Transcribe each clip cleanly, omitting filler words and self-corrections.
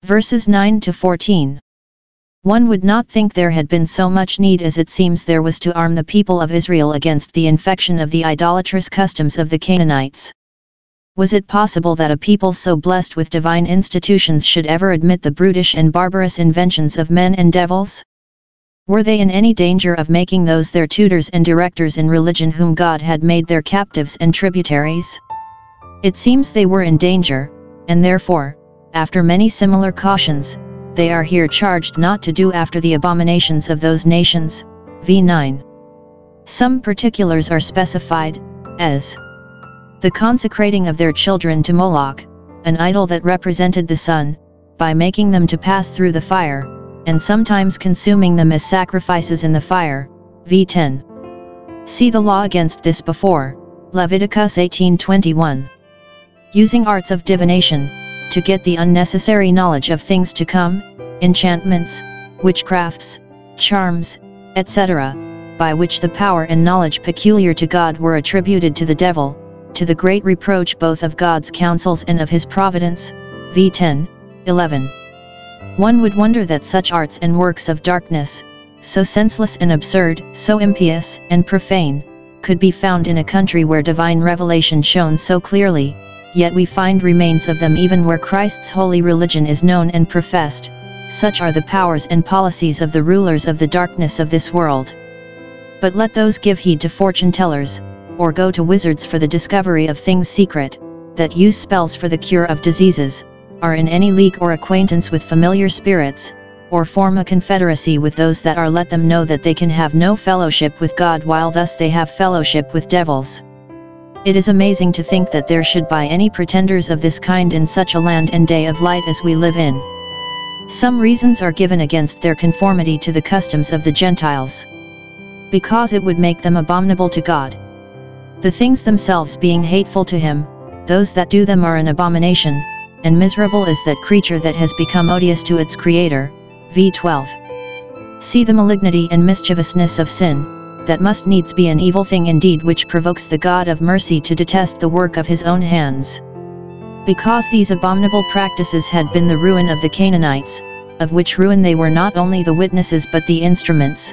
Verses 9 to 14. One would not think there had been so much need as it seems there was to arm the people of Israel against the infection of the idolatrous customs of the Canaanites. Was it possible that a people so blessed with divine institutions should ever admit the brutish and barbarous inventions of men and devils? Were they in any danger of making those their tutors and directors in religion whom God had made their captives and tributaries? It seems they were in danger, and therefore, after many similar cautions, they are here charged not to do after the abominations of those nations. v. 9. Some particulars are specified, as the consecrating of their children to Moloch, an idol that represented the sun, by making them to pass through the fire, and sometimes consuming them as sacrifices in the fire. v. 10. See the law against this before, Leviticus 18:21. Using arts of divination, to get the unnecessary knowledge of things to come, enchantments, witchcrafts, charms, etc., by which the power and knowledge peculiar to God were attributed to the devil, to the great reproach both of God's counsels and of his providence. v. 10, 11. One would wonder that such arts and works of darkness, so senseless and absurd, so impious and profane, could be found in a country where divine revelation shone so clearly, yet we find remains of them even where Christ's holy religion is known and professed. Such are the powers and policies of the rulers of the darkness of this world. But let those give heed to fortune-tellers, or go to wizards for the discovery of things secret, that use spells for the cure of diseases, are in any league or acquaintance with familiar spirits, or form a confederacy with those that are, let them know that they can have no fellowship with God while thus they have fellowship with devils. It is amazing to think that there should be any pretenders of this kind in such a land and day of light as we live in. Some reasons are given against their conformity to the customs of the Gentiles. Because it would make them abominable to God. The things themselves being hateful to him, those that do them are an abomination, and miserable is that creature that has become odious to its Creator. v. 12. See the malignity and mischievousness of sin, that must needs be an evil thing indeed, which provokes the God of mercy to detest the work of his own hands. Because these abominable practices had been the ruin of the Canaanites, of which ruin they were not only the witnesses but the instruments.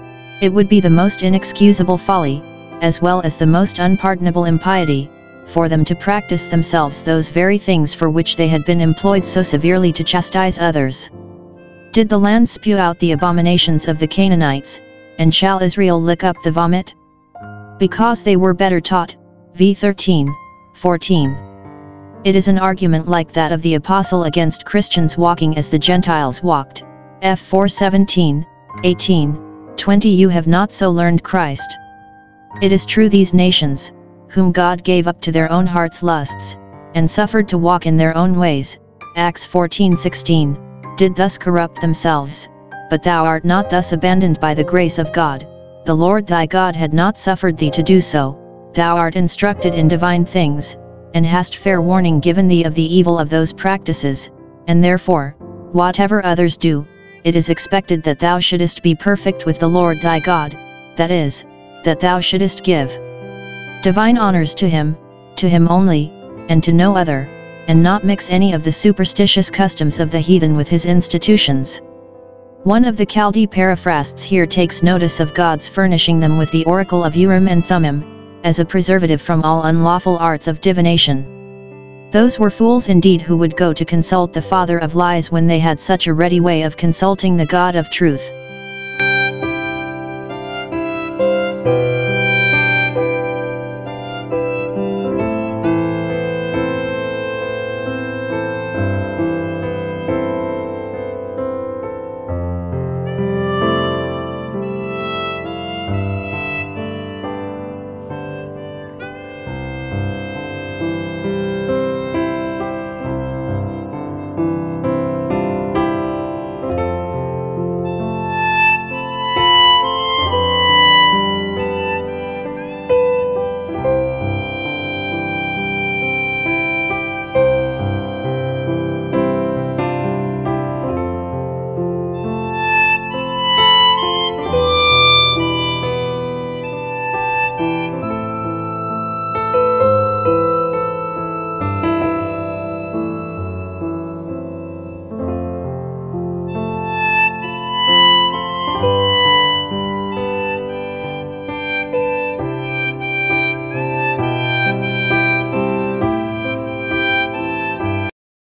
It would be the most inexcusable folly, as well as the most unpardonable impiety, for them to practice themselves those very things for which they had been employed so severely to chastise others. Did the land spew out the abominations of the Canaanites, and shall Israel lick up the vomit? Because they were better taught. v. 13, 14. It is an argument like that of the Apostle against Christians walking as the Gentiles walked. F. 4:17, 18, 20. You have not so learned Christ. It is true these nations, whom God gave up to their own hearts' lusts, and suffered to walk in their own ways, Acts 14:16, did thus corrupt themselves, but thou art not thus abandoned by the grace of God. The Lord thy God had not suffered thee to do so. Thou art instructed in divine things, and hast fair warning given thee of the evil of those practices, and therefore, whatever others do, it is expected that thou shouldest be perfect with the Lord thy God, that is, that thou shouldest give divine honors to him only, and to no other, and not mix any of the superstitious customs of the heathen with his institutions. One of the Chaldee paraphrasts here takes notice of God's furnishing them with the oracle of Urim and Thummim, as a preservative from all unlawful arts of divination. Those were fools indeed who would go to consult the father of lies when they had such a ready way of consulting the God of truth.